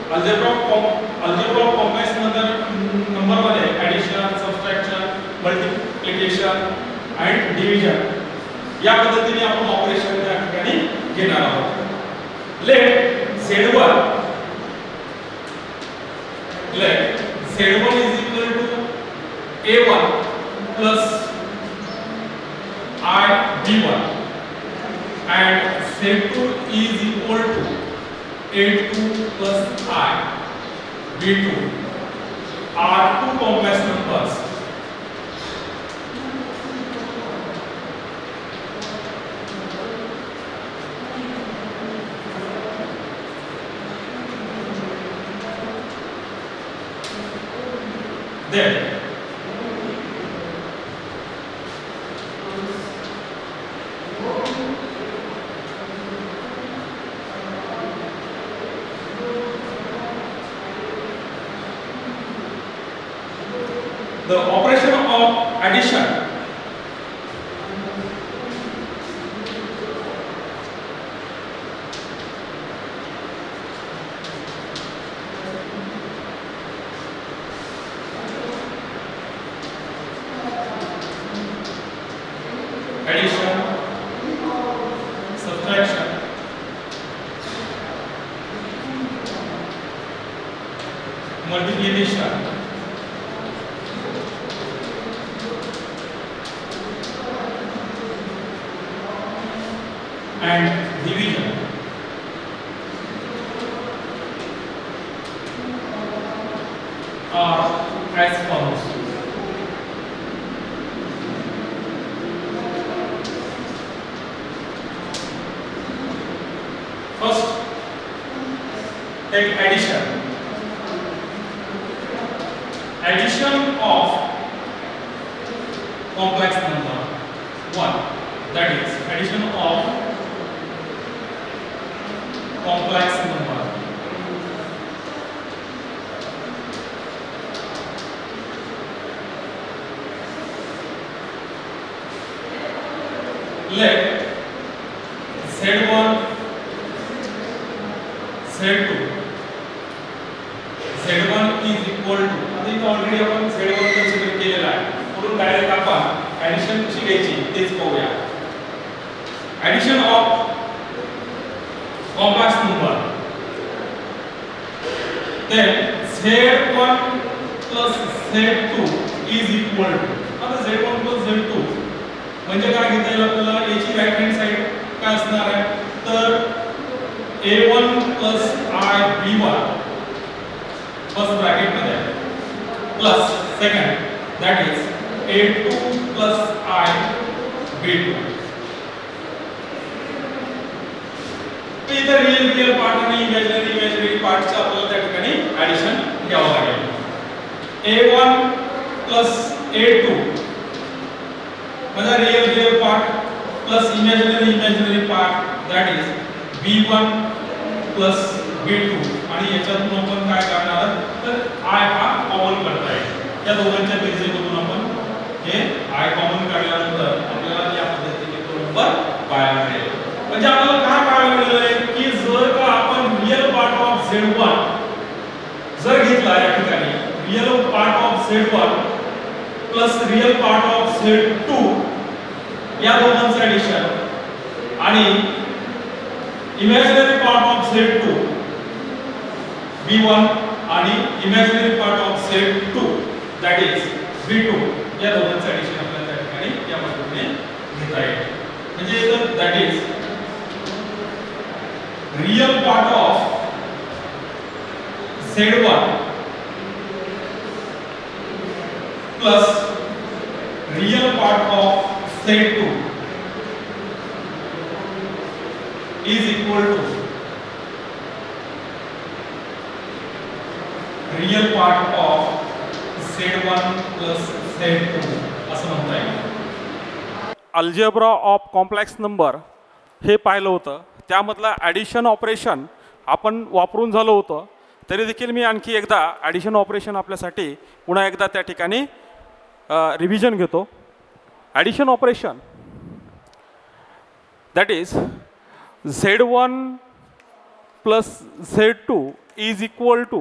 Algebra of complex number मध्ये addition, subtraction, multiplication and division या पद्धतीने आपण ऑपरेशन त्या ठिकाणी घेणार आहोत. Let Z1 is equal to A1 plus I B1 and Z2 is equal to A2 plus I B2 are two complex numbers. Then the operation of addition subtraction multiplication and division are as follows. First, take addition. Addition of complex number 1. That is addition of complex number. Let Z1 Z2 Z1 is equal to आता इथे already आपण Z1 consider केलेला आहे म्हणून direct आपण addition कशी घ्यायची तेच पाहूया. Addition of complex number then Z1 plus Z2 is equal to आता Z1 plus Z2 म्हणजे काय घेता येईल आपल्याला याची राइट हँड साइड काय असणार आहे तर A1 plus I B1 first bracket मध्ये plus second that is A2 plus I B2. इधर रियल पार्ट आणि इमॅजिनरी पार्टचा आपल्याला त्या ठिकाणी ऍडिशन घ्यावं लागेल. A1 plus A2 म्हणजे real part plus imaginary part that is B1 plus B2 आणि याच्यातून आपण काय करणार तर I हा कॉमन करता येईल. या दोघांच्या बेरजेमधून आपण हे I कॉमन काढल्यानंतर आपल्याला या पद्धतीने तो नंबर पाहायला मिळेल. म्हणजे आपल्याला काय पाहायला मिळालं आहे की जर का आपण रियल पार्ट ऑफ Z1 जर घेतला या ठिकाणी real part of Z1 plus real part of Z2 या दोघांचं ऍडिशन आणि imaginary part of Z2 B1 आणि imaginary part of Z2 that is B2 या दोघांचं ऍडिशन आपल्याला त्या ठिकाणी या पद्धतीने घेता येईल. म्हणजे इथं that is real part of Z1 plus real part of Z2 is equal to real part of Z1 plus Z2 असं म्हणता येईल. अल्जेब्रा ऑफ कॉम्प्लेक्स नंबर हे पाहिलं होतं. त्यामधलं ॲडिशन ऑपरेशन आपण वापरून झालं होतं. तरी देखील मी आणखी एकदा ॲडिशन ऑपरेशन आपल्यासाठी पुन्हा एकदा त्या ठिकाणी रिव्हिजन घेतो. Addition operation that is Z1 plus Z2 is equal to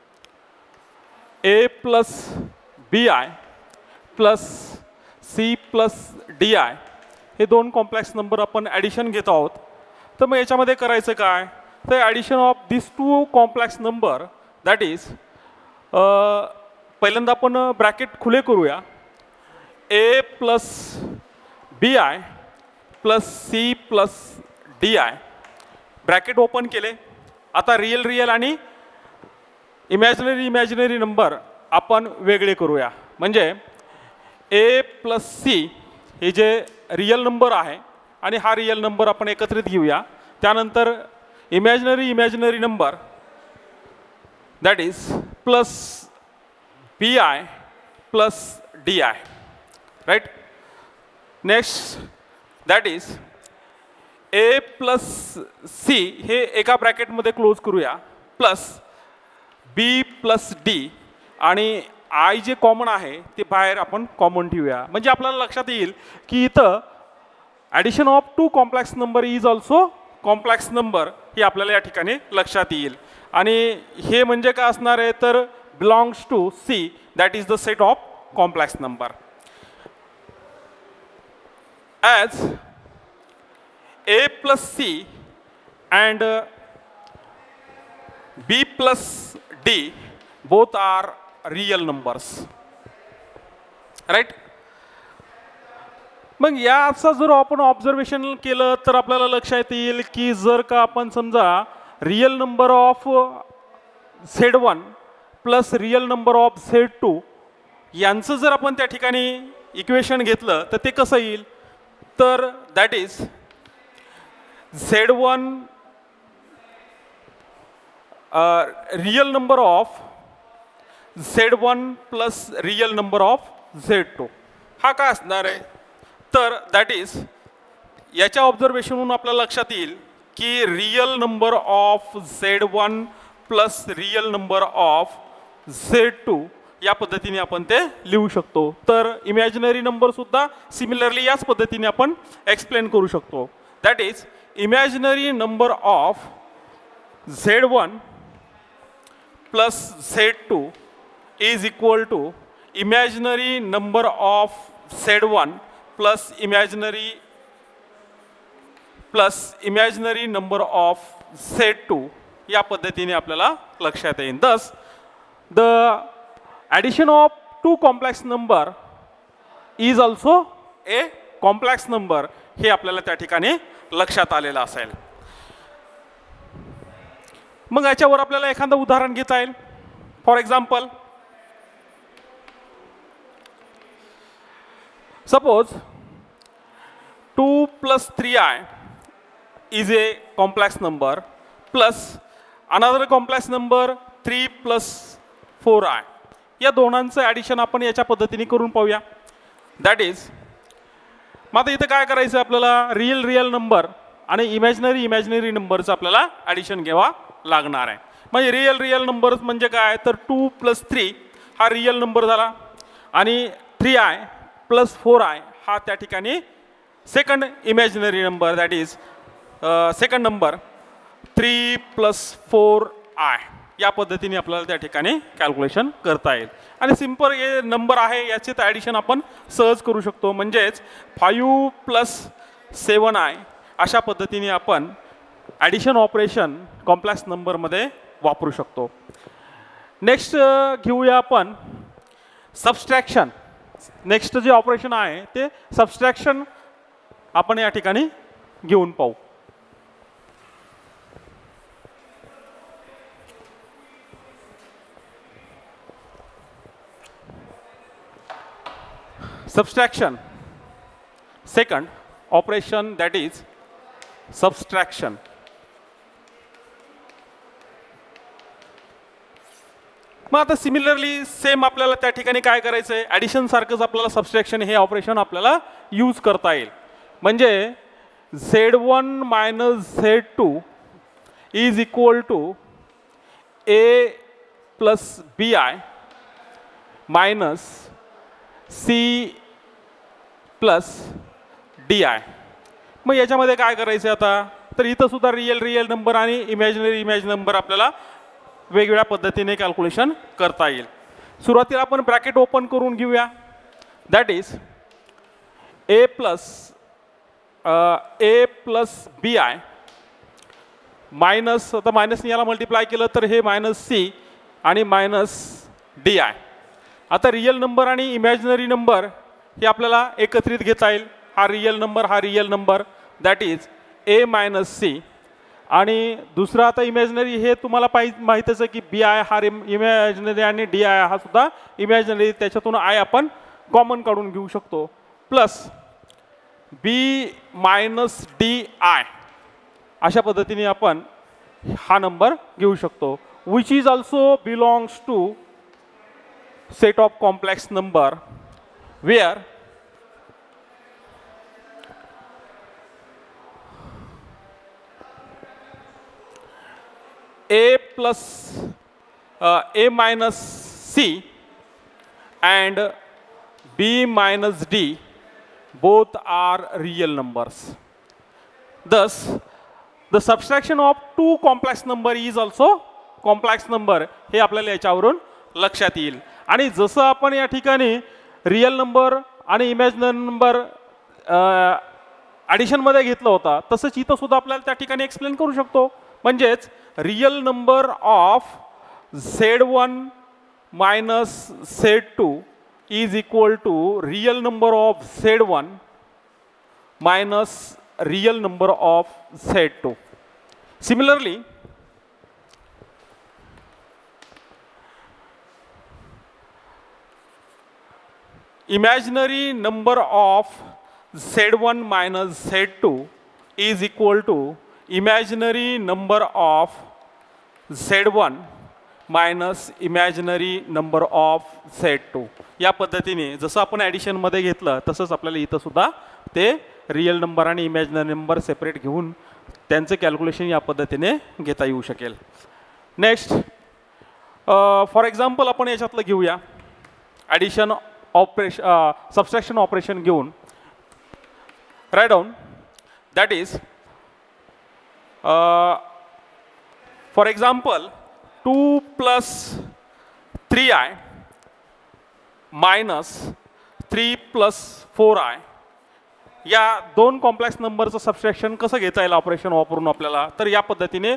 A plus BI plus C plus DI हे दोन कॉम्प्लेक्स नंबर आपण ॲडिशन घेत आहोत. तर मग याच्यामध्ये करायचं काय, तर addition of this two complex number that is पहिल्यांदा आपण ब्रॅकेट खुले करूया. A plus BI plus C plus DI bracket open केले. आता रिअल आणि इमॅजिनरी नंबर आपण वेगळे करूया. म्हणजे A प्लस C हे जे रिअल नंबर आहे आणि हा रिअल नंबर आपण एकत्रित घेऊया. त्यानंतर imaginary number that is plus BI plus DI right. Next that is A plus C हे एका ब्रॅकेटमध्ये क्लोज करूया प्लस B प्लस D आणि I जे कॉमन आहे ते बाहेर आपण कॉमन ठेवूया. म्हणजे आपल्याला लक्षात येईल की इथं addition of two complex number is also complex number हे आपल्याला या ठिकाणी लक्षात येईल. आणि हे म्हणजे काय असणार आहे तर belongs to C that is the set of complex number. As A plus C and B plus D both are real numbers right. मग याचा जर आपण ऑब्झर्वेशन केलं तर आपल्याला लक्षात येईल की जर का आपण समजा real number of Z1 plus real number of Z2 यांचं जर आपण त्या ठिकाणी इक्वेशन घेतलं तर ते कसं येईल तर that is Z1 real number of Z1 plus real number of Z2 हा काय असणार आहे तर दॅट इज याच्या ऑब्झर्वेशनवरून आपल्याला लक्षात येईल की real number of Z1 plus real number of Z2 या पद्धतीने आपण ते लिहू शकतो. तर इमॅजिनरी नंबर सुद्धा सिमिलरली याच पद्धतीने आपण एक्सप्लेन करू शकतो. That is imaginary number of Z1 plus Z2 is equal to imaginary number of Z1 plus imaginary number of Z2 या पद्धतीने आपल्याला लक्षात येईल. Thus the addition of two complex number is also a complex number हे आपल्याला त्या ठिकाणी लक्षात आलेलं असेल. मग याच्यावर आपल्याला एखादं उदाहरण घेता येईल. For example suppose 2 plus 3i is a complex number plus another complex number 3 plus 4i या दोनांचं ॲडिशन आपण याच्या पद्धतीने करून पाहूया. दॅट इज मग आता इथं काय करायचं आपल्याला रिअल नंबर आणि इमॅजिनरी नंबरचं आपल्याला ॲडिशन घ्यावा लागणार आहे. म्हणजे रिअल नंबर्स म्हणजे काय तर 2 प्लस 3 हा रिअल नंबर झाला आणि 3i प्लस 4i हा त्या ठिकाणी second imaginary number that is second number 3 plus 4i या पद्धतीने आपल्याला त्या ठिकाणी कॅल्क्युलेशन करता येईल. आणि सिम्पल हे नंबर आहे याचे ॲडिशन आपण सहज करू शकतो. म्हणजेच 5 प्लस 7i अशा पद्धतीने आपण ॲडिशन ऑपरेशन कॉम्प्लेक्स नंबरमध्ये वापरू शकतो. नेक्स्ट घेऊया आपण सबस्ट्रॅक्शन. नेक्स्ट जे ऑपरेशन आहे ते सबस्ट्रॅक्शन आपण या ठिकाणी घेऊन पाहू. Subtraction second operation that is subtraction. मग आता सिमिलरली सेम आपल्याला त्या ठिकाणी काय करायचं आहे ॲडिशन सारखंच आपल्याला सबस्ट्रॅक्शन हे ऑपरेशन आपल्याला यूज करता येईल. म्हणजे Z1 minus Z2 is equal to A plus BI minus C plus DI. मग याच्यामध्ये काय करायचं आता तर इथं सुद्धा रिअल नंबर आणि इमॅजिनरी नंबर आपल्याला वेगवेगळ्या पद्धतीने कॅल्क्युलेशन करता येईल. सुरुवातीला आपण ब्रॅकेट ओपन करून घेऊया. That is A plus B I minus, आता मायनसने याला मल्टिप्लाय केलं तर हे मायनस सी आणि मायनस डी आय. आता रिअल नंबर आणि इमॅजिनरी नंबर हे आपल्याला एकत्रित घेता येईल. हा real number that is A minus C आणि दुसरा आता इमॅजिनरी हे तुम्हाला माहीतच आहे की बी आय हा इमॅजिनरी आणि डी आय हा सुद्धा इमॅजिनरी, त्याच्यातून आय आपण कॉमन काढून घेऊ शकतो. Plus B minus D I अशा पद्धतीने आपण हा नंबर घेऊ शकतो. Which is also belongs to set of complex number where a minus c and b minus d both are real numbers. Thus, the subtraction of two complex number is also complex number. हे आपल्याला याच्यावरून लक्षात येईल. आणि जसं आपण या ठिकाणी रिअल नंबर आणि इमॅजिनरी नंबर ॲडिशनमध्ये घेतला होता, तसंच इथं सुद्धा आपल्याला त्या ठिकाणी एक्सप्लेन करू शकतो. म्हणजेच real number of Z1 minus Z2 is equal to real number of Z1 minus real number of Z2. Similarly imaginary number of Z1 minus Z2 is equal to imaginary number of Z1 minus imaginary number of Z2. या पद्धतीने जसं आपण ॲडिशनमध्ये घेतलं तसंच आपल्याला इथं सुद्धा ते रिअल नंबर आणि इमॅजिनरी नंबर सेपरेट घेऊन त्यांचं कॅल्क्युलेशन या पद्धतीने घेता येऊ शकेल. नेक्स्ट फॉर एक्झाम्पल आपण याच्यातलं घेऊया ॲडिशन ऑपरेशन सबस्ट्रॅक्शन ऑपरेशन घेऊन. Right down that is for example 2 plus 3i minus 3 plus 4i या दोन कॉम्प्लेक्स नंबरचं सबस्ट्रॅक्शन कसं घेता येईल ऑपरेशन वापरून आपल्याला. तर या पद्धतीने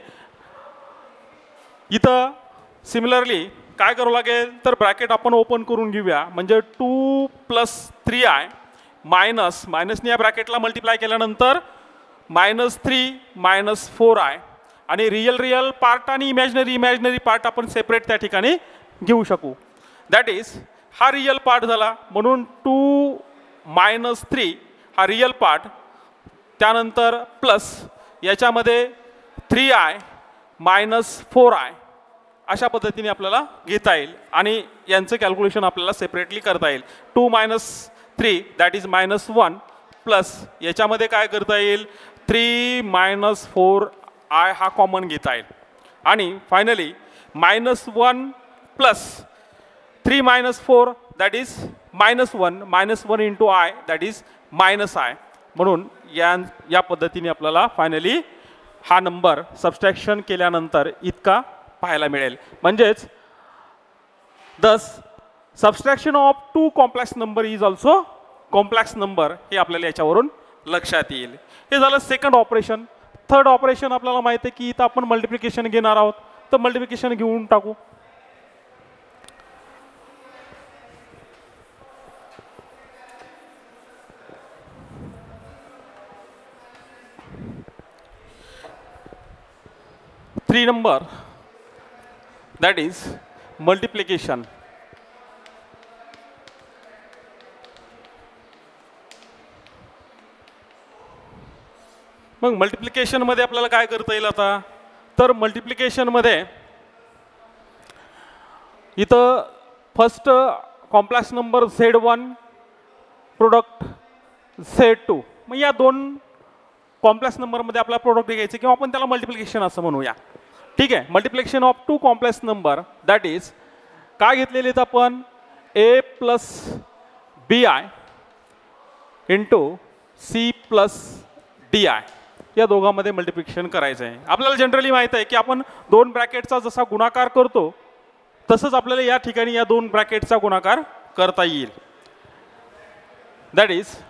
इथं सिमिलरली काय करावं लागेल तर ब्रॅकेट आपण ओपन करून घेऊया. म्हणजे 2 plus 3i मायनसने या ब्रॅकेटला मल्टिप्लाय केल्यानंतर -3 - 4i आणि रिअल पार्ट आणि इमॅजिनरी पार्ट आपण सेपरेट त्या ठिकाणी घेऊ शकू. दॅट इज हा रिअल पार्ट झाला म्हणून 2 - 3 हा रिअल पार्ट, त्यानंतर प्लस याच्यामध्ये 3i - 4i अशा पद्धतीने आपल्याला घेता येईल आणि यांचं कॅल्क्युलेशन आपल्याला सेपरेटली करता येईल. 2 - 3 दॅट इज -1 प्लस याच्यामध्ये काय करता येईल 3 - 4i हा कॉमन घेता येईल आणि finally -1 plus 3 - 4 that is -1 into I that is -i. म्हणून या पद्धतीने आपल्याला फायनली हा नंबर सबस्ट्रॅक्शन केल्यानंतर इतका पाहायला मिळेल. म्हणजेच this subtraction of 2 complex number is also complex number हे आपल्याला याच्यावरून लक्षात येईल. हे झालं सेकंड ऑपरेशन. थर्ड ऑपरेशन आपल्याला माहिती आहे की इथं आपण मल्टिप्लिकेशन घेणार आहोत, तर मल्टिप्लिकेशन घेऊन टाकू. Three number that is multiplication. मग मल्टिप्लिकेशनमध्ये आपल्याला काय करता येईल आता तर मल्टिप्लिकेशनमध्ये इथं first complex number Z1 product Z2, मग या दोन कॉम्प्लेक्स नंबरमध्ये आपल्याला प्रोडक्ट घ्यायचे किंवा आपण त्याला मल्टिप्लिकेशन असं म्हणूया. ठीक आहे. Multiplication of 2 complex number that is काय घेतलेले आहेत आपण a + bi into c + di. या दोघांमध्ये मल्टिप्लिकेशन करायचं आहे. आपल्याला जनरली माहीत आहे की आपण दोन ब्रॅकेटचा जसा गुणाकार करतो तसंच आपल्याला या ठिकाणी या दोन ब्रॅकेटचा गुणाकार करता येईल. दॅट इज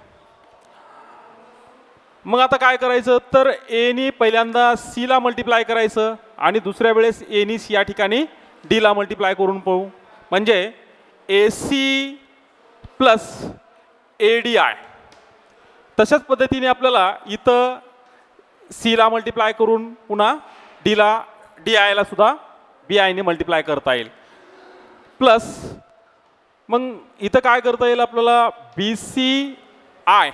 मग आता काय करायचं तर एनी पहिल्यांदा सीला मल्टिप्लाय करायचं आणि दुसऱ्या वेळेस एनी सी या ठिकाणी डीला मल्टिप्लाय करून पाहू. म्हणजे A C plus A D I. तशाच पद्धतीने आपल्याला इथं सीला मल्टिप्लाय करून पुन्हा डीला डी आयला सुद्धा बी आयने मल्टिप्लाय करता येईल. प्लस मग इथं काय करता येईल आपल्याला B C I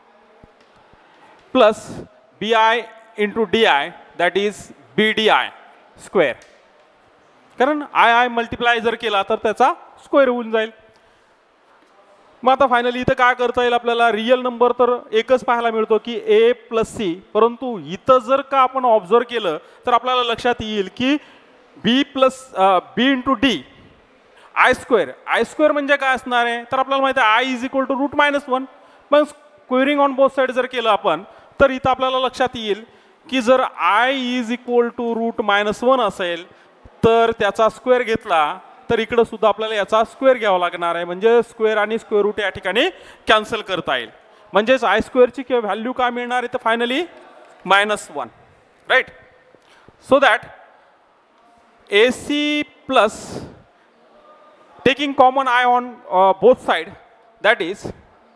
plus B I into D I that is B D I square. कारण आय आय मल्टिप्लाय जर केला तर त्याचा स्क्वेअर होऊन जाईल. मग आता फायनली इथं काय करता येईल आपल्याला रिअल नंबर तर एकच पाहायला मिळतो की ए प्लस सी. परंतु इथं जर का आपण ऑब्झर्व केलं तर आपल्याला लक्षात येईल की B plus B into D I square. I square म्हणजे काय असणार आहे तर आपल्याला माहिती आहे I is equal to root minus one. मग स्क्वेअरिंग ऑन बोथ साईड जर केलं आपण तर इथं आपल्याला लक्षात येईल की जर I is equal to root minus one असेल तर त्याचा स्क्वेअर घेतला तर इकडं सुद्धा आपल्याला याचा स्क्वेअर घ्यावा लागणार आहे. म्हणजे स्क्वेअर आणि स्क्वेअर रूट या ठिकाणी कॅन्सल करता येईल. म्हणजेच आय स्क्वेअरची व्हॅल्यू काय मिळणार आहे तर finally minus one. Right. So that A C plus taking common I on both side that is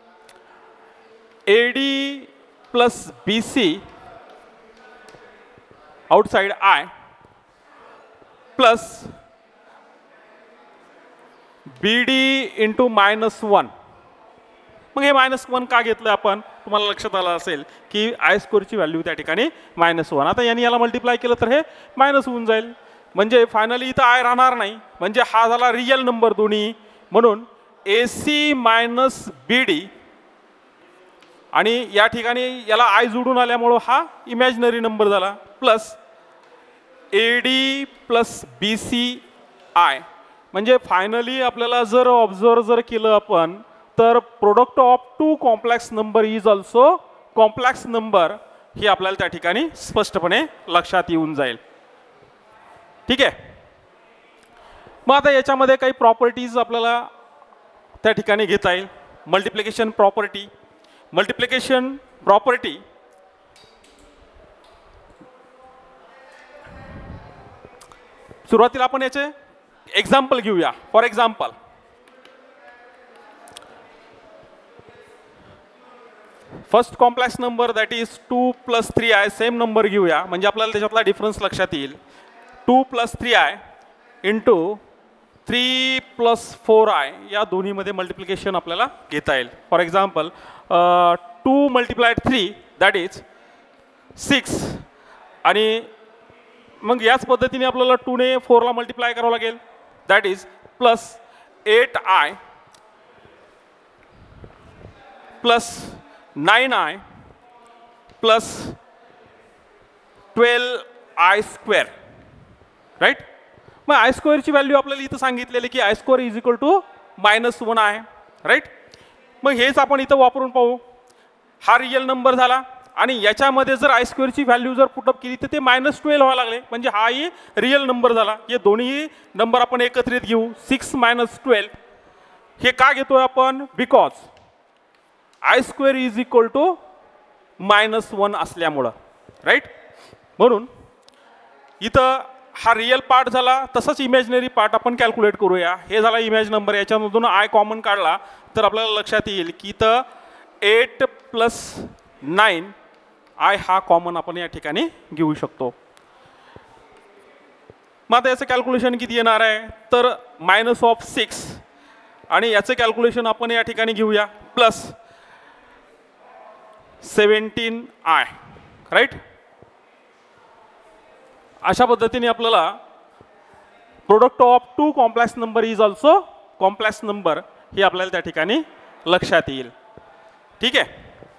A D plus B C outside I plus B D into minus one. मग हे minus one का घेतलं आपण तुम्हाला लक्षात आलं असेल की आय स्क्वेअरची व्हॅल्यू त्या ठिकाणी मायनस वन. आता यांनी याला मल्टिप्लाय केलं तर हे मायनस होऊन जाईल. म्हणजे फायनली इथं आय राहणार नाही. म्हणजे हा झाला रिअल नंबर दोन्ही. म्हणून A C minus B D आणि या ठिकाणी याला आय जोडून आल्यामुळं हा इमॅजिनरी नंबर झाला. Plus A D plus B C I. म्हणजे फायनली आपल्याला जर ऑब्झर्व जर केलं आपण तर product of two complex number is also complex number हे आपल्याला त्या ठिकाणी स्पष्टपणे लक्षात येऊन जाईल. ठीक आहे. मग आता याच्यामध्ये काही प्रॉपर्टीज आपल्याला त्या ठिकाणी घेता येईल. Multiplication property. मल्टिप्लिकेशन प्रॉपर्टी सुरुवातीला आपण याचे एक्झाम्पल घेऊया. For example first complex number that is 2 + 3i. Same number घेऊया म्हणजे आपल्याला त्याच्यातला डिफरन्स लक्षात येईल. 2 + 3i इंटू 3 + 4i या दोन्हीमध्ये मल्टिप्लिकेशन आपल्याला घेता येईल. फॉर एक्झाम्पल 2 × 3 दॅट इज 6 आणि मग याच पद्धतीने आपल्याला 2 ने 4 ला मल्टिप्लाय करावं लागेल. That is plus 8i plus 9i plus 12i square. Right. मग आय स्क्वेअरची व्हॅल्यू आपल्याला इथं सांगितलेली की I square is equal to -1 आहे. राईट. मग हेच आपण इथं वापरून पाहू. हा रिअल नंबर झाला आणि याच्यामध्ये जर आय स्क्वेअरची व्हॅल्यू जर पुटअप केली तर ते -12 व्हायला लागले. म्हणजे हाही रिअल नंबर झाला. हे दोन्ही नंबर आपण एकत्रित घेऊ. 6 - 12 हे का घेतोय आपण because I square is equal to -1 असल्यामुळं. राईट. म्हणून इथं हा रिअल पार्ट झाला. तसंच इमॅजिनरी पार्ट आपण कॅल्क्युलेट करूया. हे झाला इमॅज नंबर. याच्यामधून आय कॉमन काढला तर आपल्याला लक्षात येईल की इथं 8 + 9 आय हा कॉमन आपण या ठिकाणी घेऊ शकतो. मग आता याचं कॅल्क्युलेशन किती येणार आहे तर -6 आणि याचं कॅल्क्युलेशन आपण या ठिकाणी घेऊया प्लस 17i. राईट. अशा पद्धतीने आपल्याला product of two complex number is also complex number हे आपल्याला त्या ठिकाणी लक्षात येईल. ठीक आहे.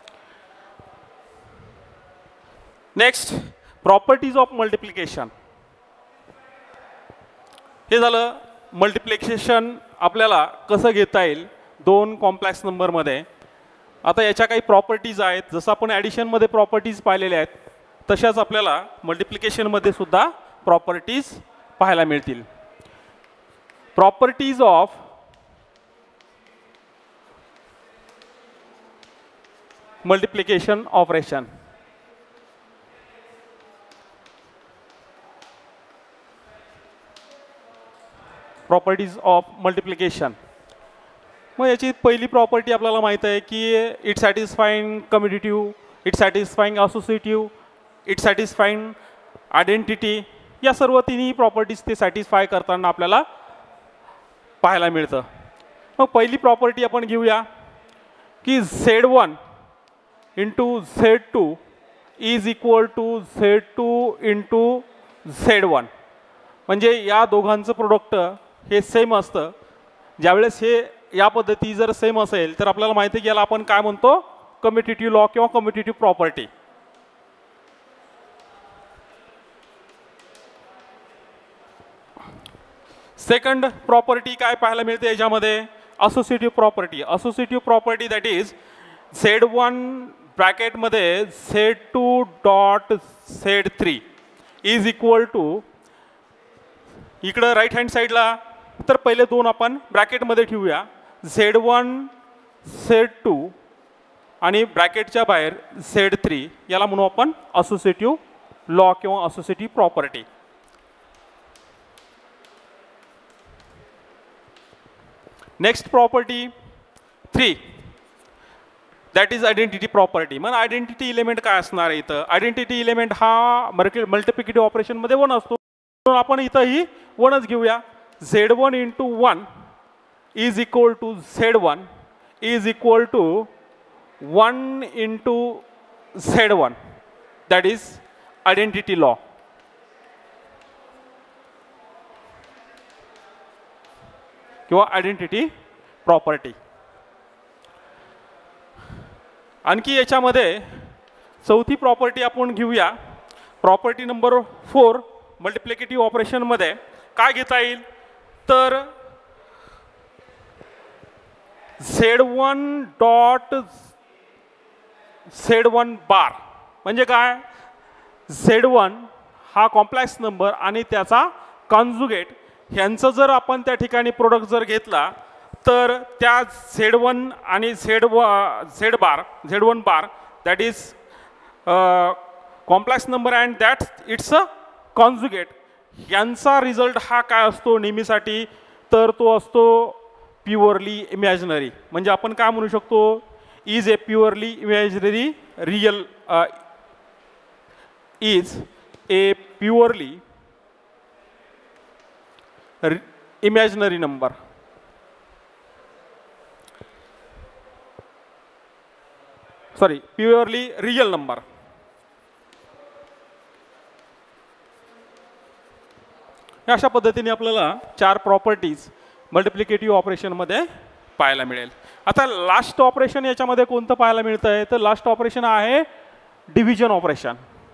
Next properties of multiplication. हे झालं मल्टिप्लिकेशन आपल्याला कसं घेता येईल दोन कॉम्प्लेक्स नंबरमध्ये. आता याच्या काही प्रॉपर्टीज आहेत. जसं आपण ॲडिशनमध्ये प्रॉपर्टीज पाहिलेल्या आहेत तशाच आपल्याला मल्टिप्लिकेशनमध्ये सुद्धा प्रॉपर्टीज पाहायला मिळतील. Properties of multiplication operation. Properties of multiplication. मग याची पहिली प्रॉपर्टी आपल्याला माहीत आहे की it satisfying commutative, it satisfying associative, it satisfying identity. या सर्व तिन्ही प्रॉपर्टीज ते सॅटिस्फाय करताना आपल्याला पाहायला मिळतं. मग पहिली प्रॉपर्टी आपण घेऊया की Z1 into Z2 is equal to Z2 into Z1. म्हणजे या दोघांचं प्रोडक्ट हे सेम असतं. ज्यावेळेस हे या पद्धती जर सेम असेल तर आपल्याला माहिती आहे की याला आपण काय म्हणतो, कम्युटेटिव्ह लॉ किंवा कम्युटेटिव्ह प्रॉपर्टी. सेकंड प्रॉपर्टी काय पाहायला मिळते याच्यामध्ये, associative property. Associative property that is Z1 ब्रॅकेटमध्ये Z2 dot Z3 is equal to, इकडं राईट हँड साईडला तर पहिले दोन आपण ब्रॅकेटमध्ये ठेवूया, Z1 Z2 आणि ब्रॅकेटच्या बाहेर Z3. याला म्हणू आपण असोसिएटिव्ह लॉ किंवा associative property. Next property 3 that is identity property. मग आयडेंटिटी इलेमेंट काय असणार आहे इथं, आयडेंटिटी इलेमेंट हा मल्टिप्लिकेटिव्ह ऑपरेशनमध्ये 1 असतो. म्हणून आपण इथंही 1च घेऊया. Z1 into 1 is equal to Z1 is equal to 1 into Z1. That is identity law. किंवा आयडेंटिटी प्रॉपर्टी. आणखी याच्यामध्ये चौथी प्रॉपर्टी आपण घेऊया, प्रॉपर्टी नंबर 4. मल्टिप्लिकेटिव्ह ऑपरेशनमध्ये काय घेता येईल तर Z1 डॉट Z1 बार. म्हणजे काय, Z1 हा कॉम्प्लेक्स नंबर आणि त्याचा कॉन्जुगेट ह्यांचं जर आपण त्या ठिकाणी प्रोडक्ट जर घेतला तर त्या Z1 आणि Z1 bar that is complex number and that it's a conjugate, यांचा रिझल्ट हा काय असतो नेहमीसाठी तर तो असतो प्युअरली इमॅजिनरी. म्हणजे आपण काय म्हणू शकतो, is a purely imaginary real, is a purely imaginary number. Sorry, purely real number. अशा पद्धतीने आपल्याला 4 प्रॉपर्टीज मल्टिप्लिकेटिव्ह ऑपरेशनमध्ये पाहायला मिळेल. आता लास्ट ऑपरेशन याच्यामध्ये कोणतं पाहायला मिळतं आहे तर लास्ट ऑपरेशन आहे डिव्हिजन ऑपरेशन.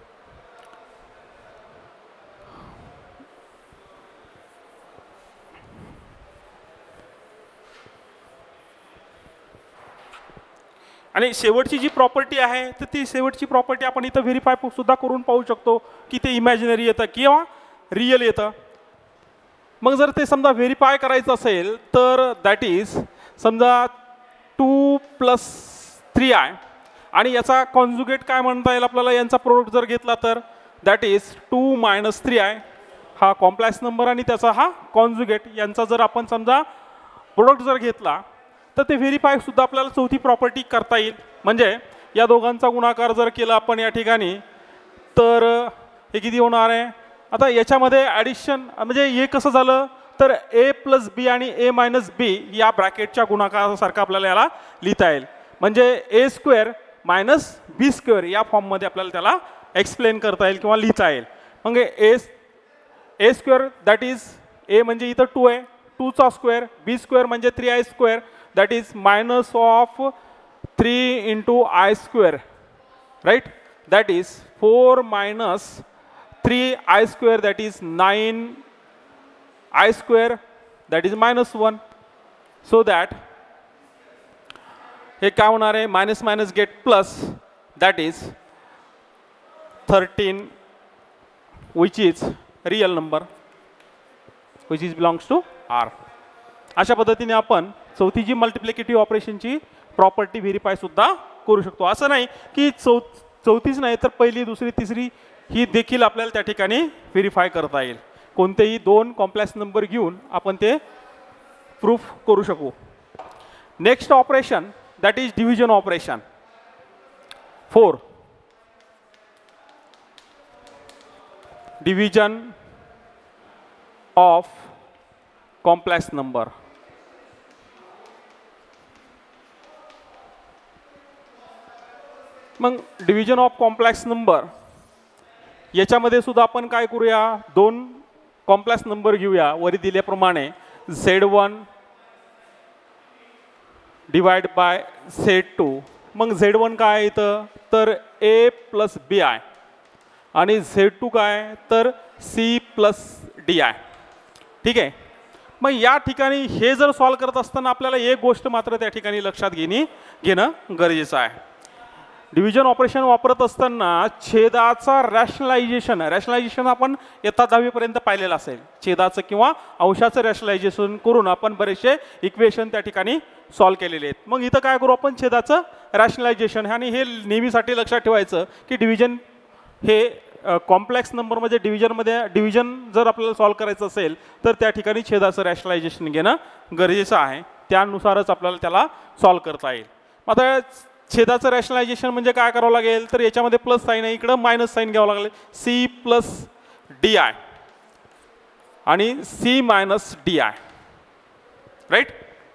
आणि शेवटची जी प्रॉपर्टी आहे तर ती शेवटची प्रॉपर्टी आपण इथं व्हेरीफाय सुद्धा करून पाहू शकतो की ते इमॅजिनरी येतं किंवा रिअल येतं. मग जर ते समजा व्हेरीफाय करायचं असेल तर दॅट इज समजा 2 + 3i आणि याचा कॉन्जुगेट काय म्हणता येईल आपल्याला, यांचा प्रोडक्ट जर घेतला तर दॅट इज 2 - 3i. हा कॉम्प्लेक्स नंबर आणि त्याचा हा कॉन्जुगेट यांचा जर आपण समजा प्रोडक्ट जर घेतला तर ते व्हेरीफाय सुद्धा आपल्याला चौथी प्रॉपर्टी करता येईल. म्हणजे या दोघांचा गुणाकार जर केला आपण या ठिकाणी तर हे किती होणार आहे. आता याच्यामध्ये ॲडिशन म्हणजे हे कसं झालं तर a + b आणि a - b या ब्रॅकेटच्या गुणाकारासारखं आपल्याला याला लिहिता येईल. म्हणजे a² - b² या फॉर्ममध्ये आपल्याला त्याला एक्सप्लेन करता येईल किंवा लिहिता येईल. मग a² दॅट इज a म्हणजे इथं 2 आहे, 2चा स्क्वेअर, b² म्हणजे 3i², that is -3 × i², right. That is 4 - 3i², that is 9i², that is -1. So that हे काय होणार आहे, minus minus get plus, that is 13 which is real number which is belongs to R. अशा पद्धतीने आपण चौथी जी मल्टिप्लिकेटिव्ह ऑपरेशनची प्रॉपर्टी व्हेरीफाय सुद्धा करू शकतो. असं नाही की चौथीच नाही तर पहिली दुसरी तिसरी ही देखील आपल्याला त्या ठिकाणी व्हेरीफाय करता येईल. कोणतेही दोन कॉम्प्लेक्स नंबर घेऊन आपण ते प्रूफ करू शकू. Next operation that is division operation. 4 division of complex number. मग डिव्हिजन ऑफ कॉम्प्लेक्स नंबर याच्यामध्ये सुद्धा आपण काय करूया, दोन कॉम्प्लेक्स नंबर घेऊया वरी दिल्याप्रमाणे. Z1 divide by Z2. मग Z1 काय येतं तर A प्लस BI आणि Z2 काय तर C प्लस DI. ठीक आहे. मग या ठिकाणी हे जर सॉल्व करत असताना आपल्याला एक गोष्ट मात्र त्या ठिकाणी लक्षात घेणं गरजेचं आहे. डिव्हिजन ऑपरेशन वापरत असताना छेदाचा रॅशनलायझेशन आपण इयत्ता 10वी पर्यंत पाहिलेलं असेल. छेदाचं किंवा अंशाचं रॅशनलायझेशन करून आपण बरेचसे इक्वेशन त्या ठिकाणी सॉल्व केलेले आहेत. मग इथं काय करू आपण छेदाचं रॅशनलायझेशन. आणि हे नेहमीसाठी लक्षात ठेवायचं की डिव्हिजन हे कॉम्प्लेक्स नंबरमध्ये डिव्हिजन जर आपल्याला सॉल्व करायचं असेल तर त्या ठिकाणी छेदाचं रॅशनलायझेशन घेणं गरजेचं आहे. त्यानुसारच आपल्याला त्याला सॉल्व करता येईल. आता छेदाचं रॅशनलायझेशन म्हणजे काय करावं लागेल तर याच्यामध्ये प्लस साईन आहे, इकडं मायनस साईन घ्यावं लागेल. C प्लस DI आणि C मायनस DI. राईट.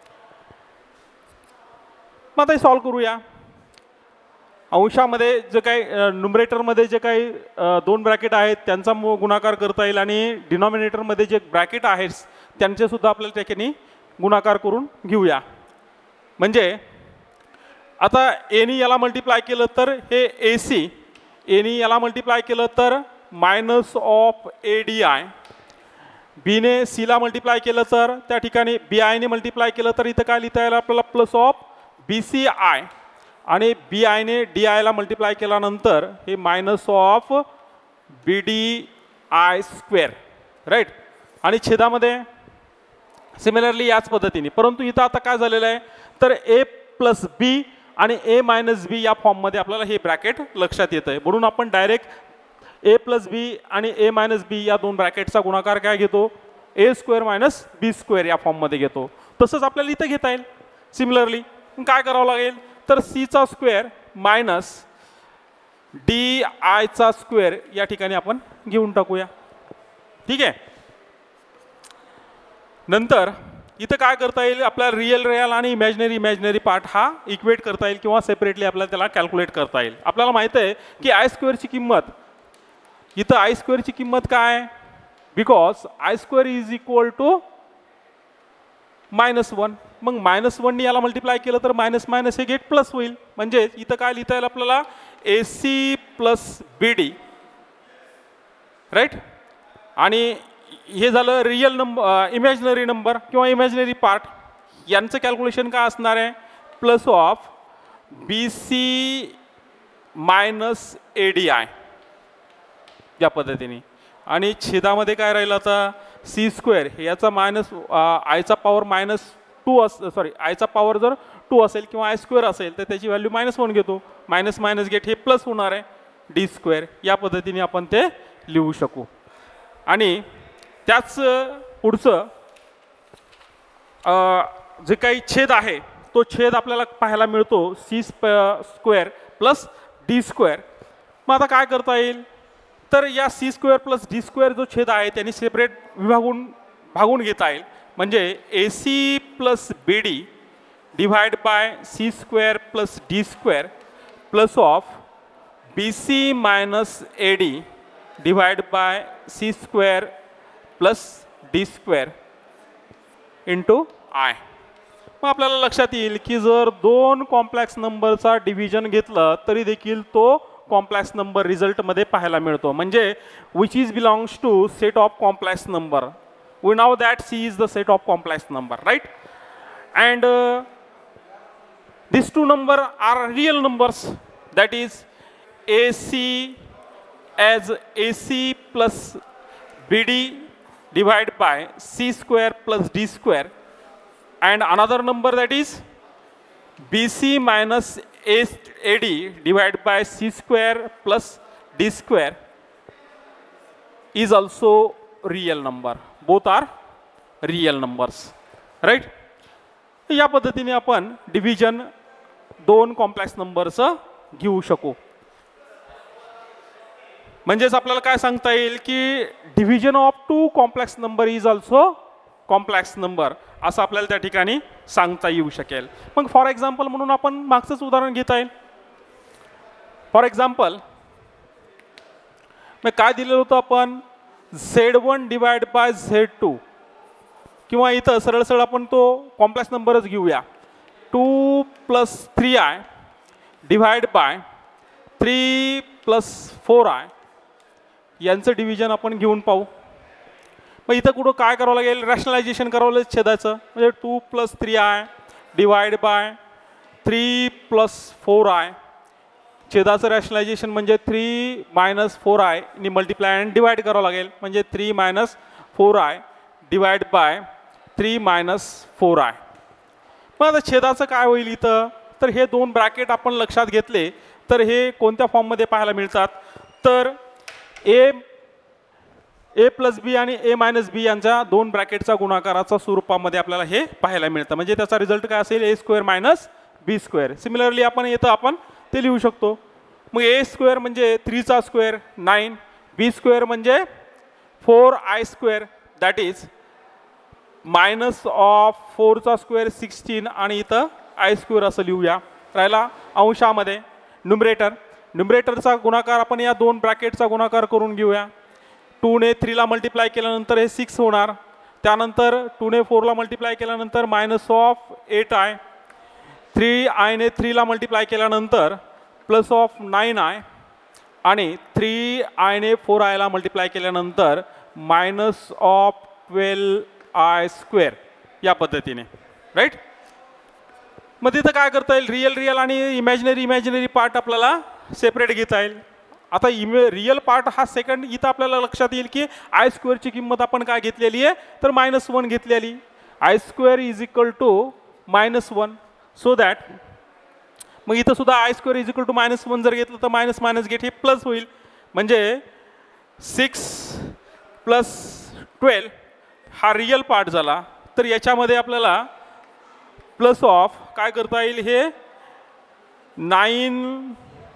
मग आता सॉल्व करूया. अंशामध्ये जे काही न्युमरेटरमध्ये जे काही दोन ब्रॅकेट आहेत त्यांचा गुणाकार करता येईल आणि डिनॉमिनेटरमध्ये जे ब्रॅकेट आहेत त्यांचे सुद्धा आपल्याला त्या ठिकाणी गुणाकार करून घेऊया. म्हणजे आता एनी याला मल्टिप्लाय केलं तर हे AC, एनी याला मल्टिप्लाय केलं तर मायनस ऑफ ADI, बीने सीला मल्टिप्लाय केलं तर त्या ठिकाणी BIने मल्टिप्लाय केलं तर इथं काय लिहिता येईल आपल्याला प्लस ऑफ BCI आणि BIने DIला मल्टिप्लाय केल्यानंतर हे minus of BDI square. Right. आणि छेदामध्ये सिमिलरली याच पद्धतीने, परंतु इथं आता काय झालेलं आहे तर A प्लस B आणि A मायनस B या फॉर्ममध्ये आपल्याला हे ब्रॅकेट लक्षात येतं आहे. म्हणून आपण डायरेक्ट A प्लस B आणि A मायनस B या दोन ब्रॅकेटचा गुणाकार काय घेतो A square minus B square या फॉर्ममध्ये घेतो. तसंच आपल्याला इथं घेता येईल. सिमिलरली काय करावं लागेल तर C चा स्क्वेअर मायनस DI चा स्क्वेअर या ठिकाणी आपण घेऊन टाकूया. ठीक आहे. नंतर इथं काय करता येईल आपल्याला रिअल आणि इमॅजिनरी पार्ट हा इक्वेट करता येईल किंवा सेपरेटली आपल्याला त्याला कॅल्क्युलेट करता येईल. आपल्याला माहिती आहे की आय स्क्वेअरची किंमत इथं आय स्क्वेअरची किंमत काय because I square is equal to -1. मग -1 याला मल्टिप्लाय केलं तर मायनस मायनस हे गेट प्लस होईल. म्हणजे इथं काय लिहिता येईल आपल्याला AC प्लस BD. राईट. आणि हे झालं रिअल नंबर, इमॅजिनरी नंबर किंवा इमॅजिनरी पार्ट. यांचं कॅल्क्युलेशन काय असणार आहे plus of BC minus ADI या पद्धतीने. आणि छेदामध्ये काय राहिलं आता C स्क्वेअर याचा मायनस आयचा पॉवर -2 आयचा पॉवर जर 2 असेल किंवा आय स्क्वेअर असेल तर त्याची व्हॅल्यू -1 घेतो. मायनस मायनस गेट हे प्लस होणार आहे D स्क्वेअर. या पद्धतीने आपण ते लिहू शकू. आणि त्याच पुढचं जे काही छेद आहे तो छेद आपल्याला पाहायला मिळतो C square plus D square. मग आता काय करता येईल तर या C square plus D square जो छेद आहे त्यांनी सेपरेट भागून घेता येईल. म्हणजे AC plus BD divide by C square plus D square plus of BC minus AD divide by C square plus D square into I. मग आपल्याला लक्षात येईल की जर दोन कॉम्प्लेक्स नंबरचा डिव्हिजन घेतलं तरी देखील तो कॉम्प्लेक्स नंबर रिझल्टमध्ये पाहायला मिळतो. म्हणजे which is belongs to set of complex number. We know that C is the set of complex number. Right. And these two numbers are real numbers, that is AC as AC plus BD divided by C square plus D square, and another number that is BC minus AD divided by C square plus D square is also real number. Both are real numbers, right? या पद्धतीने आपण division दोन complex नंबरचं घेऊ शकू. म्हणजेच आपल्याला काय सांगता येईल की division of two complex number is also complex number असं आपल्याला त्या ठिकाणी सांगता येऊ शकेल. मग फॉर एक्झाम्पल म्हणून आपण मागचंच उदाहरण घेता येईल. फॉर एक्झाम्पल मग काय दिलेलं होतं आपण Z1 डिवाइड बाय Z2, किंवा इथं सरळ सरळ आपण तो कॉम्प्लेक्स नंबरच घेऊया 2 + 3i डिवाइड बाय 3 + 4i यांचं डिव्हिजन आपण घेऊन पाहू. मग इथं कुठं काय करावं लागेल, रॅशनलायझेशन करावं लागेल छेदाचं. म्हणजे 2 + 3i divide by 3 + 4i, छेदाचं rationalisation म्हणजे 3 - 4i नि मल्टिप्लाय अँड डिवाइड करावं लागेल. म्हणजे 3 - 4i डिवाइड बाय 3 - 4i. मग आता छेदाचं काय होईल इथं, तर हे दोन ब्रॅकेट आपण लक्षात घेतले तर हे कोणत्या फॉर्ममध्ये पाहायला मिळतात, तर a + b आणि a - b यांच्या दोन ब्रॅकेटचा गुणाकाराच्या स्वरूपामध्ये आपल्याला हे पाहायला मिळतं. म्हणजे त्याचा रिझल्ट काय असेल a² - b². सिमिलरली आपण येतं आपण ते लिहू शकतो. मग a² म्हणजे 3चा स्क्वेअर 9, b² म्हणजे 4i² दॅट इज -4चा स्क्वेअर 16 आणि इथं i² असं लिहूया. राहिला अंशामध्ये न्युमरेटरचा गुणाकार आपण या दोन ब्रॅकेटचा गुणाकार करून घेऊया. 2 ने 3 ला मल्टिप्लाय केल्यानंतर हे 6 होणार. त्यानंतर 2 ने 4 ला मल्टिप्लाय केल्यानंतर -8i, 3i ने 3 ला मल्टिप्लाय केल्यानंतर +9i आणि 3i ने 4i ला मल्टिप्लाय केल्यानंतर -12i². या पद्धतीने, राईट. मग तिथं काय करता येईल, रिअल आणि इमॅजिनरी पार्ट आपल्याला सेपरेट घेता येईल. आता रिअल पार्ट हा सेकंड इथं आपल्याला लक्षात येईल की i² ची किंमत आपण काय घेतलेली आहे, तर -1 घेतलेली. i² = -1, सो दॅट मग इथं सुद्धा i² = -1 जर घेतलं तर मायनस गेट हे प्लस होईल. म्हणजे 6 + 12 हा रिअल पार्ट झाला. तर याच्यामध्ये आपल्याला प्लस ऑफ काय करता येईल, हे 9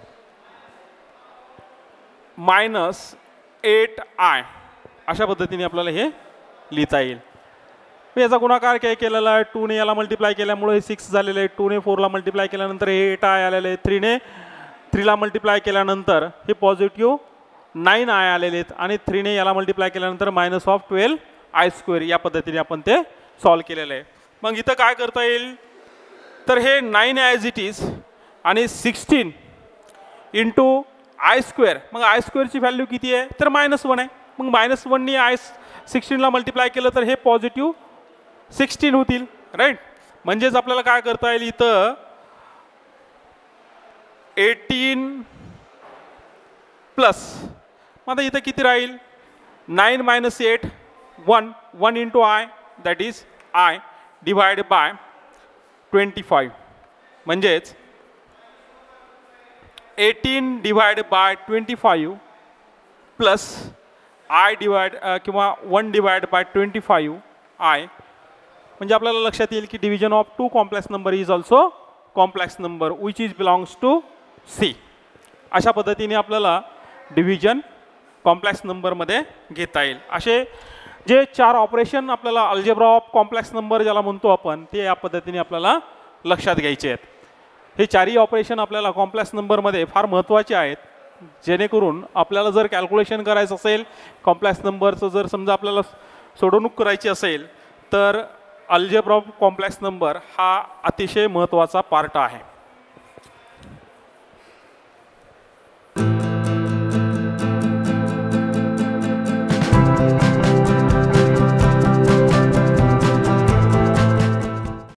- 8i अशा पद्धतीने आपल्याला हे लिहिता येईल. याचा गुणाकार काय केलेला आहे, 2 ने याला मल्टिप्लाय केल्यामुळे हे 6 झालेलं आहे. 2 ने 4 ला मल्टिप्लाय केल्यानंतर हे 8i आलेले आहे. 3 ने 3 ला मल्टिप्लाय केल्यानंतर हे पॉझिटिव्ह 9i आलेले आहेत. आणि 3 ने याला मल्टिप्लाय केल्यानंतर -12i². या पद्धतीने आपण ते सॉल्व केलेलं आहे. मग इथं काय करता येईल, तर हे 9 ॲज इट इज आणि 16 × i². मग i² ची व्हॅल्यू किती आहे, तर -1 आहे. मग -1 ने i16 ला मल्टिप्लाय केलं तर हे पॉझिटिव्ह 16 होतील, राईट. म्हणजेच आपल्याला काय करता येईल, इथं 18 प्लस मग आता इथं किती राहील, 9 - 8 1 × i that is i divide by 25. म्हणजेच 18 divide by 25 plus i divide किंवा 1 डिवाइड बाय 25i. म्हणजे आपल्याला लक्षात येईल की division of two complex number is also complex number which is belongs to C. अशा पद्धतीने आपल्याला डिव्हिजन कॉम्प्लेक्स नंबरमध्ये घेता येईल. असे जे 4 ऑपरेशन आपल्याला अल्जेब्रा ऑफ कॉम्प्लेक्स नंबर ज्याला म्हणतो आपण, ते या पद्धतीने आपल्याला लक्षात घ्यायचे आहेत. हे 4ही ऑपरेशन आपल्याला कॉम्प्लेक्स नंबरमध्ये फार महत्त्वाचे आहेत, जेणेकरून आपल्याला जर कॅल्क्युलेशन करायचं असेल कॉम्प्लेक्स नंबरचं, जर समजा आपल्याला सोडवणूक करायची असेल तर अल्जेब्रा ऑफ कॉम्प्लेक्स नंबर हा अतिशय महत्त्वाचा पार्ट आहे.